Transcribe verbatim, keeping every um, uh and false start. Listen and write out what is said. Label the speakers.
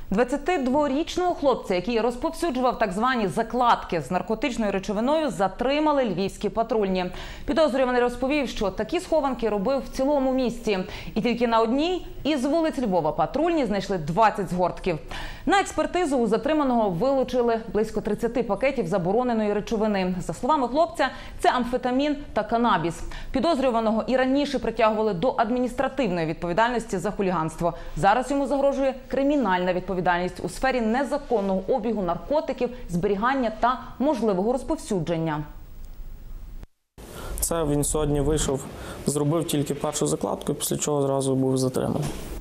Speaker 1: двадцятидворічного хлопця, який розповсюджував так звані закладки з наркотичною речовиною, затримали львівські патрульні. Підозрюваний розповів, що такі схованки робив в цілому місті. І тільки на одній із вулиць Львова патрульні знайшли двадцять згортків. На експертизу у затриманого вилучили близько тридцяти пакетів забороненої речовини. За словами хлопця, це амфетамін та канабіс. Підозрюваного і раніше притягували до адміністративної відповідальності за хуліганство. Зараз йому загрожує кримінальна відповідальність у сфері незаконного обігу наркотиків, зберігання та можливого розповсюдження.
Speaker 2: Це він сьогодні вийшов, зробив тільки першу закладку, після чого зразу був затриманий.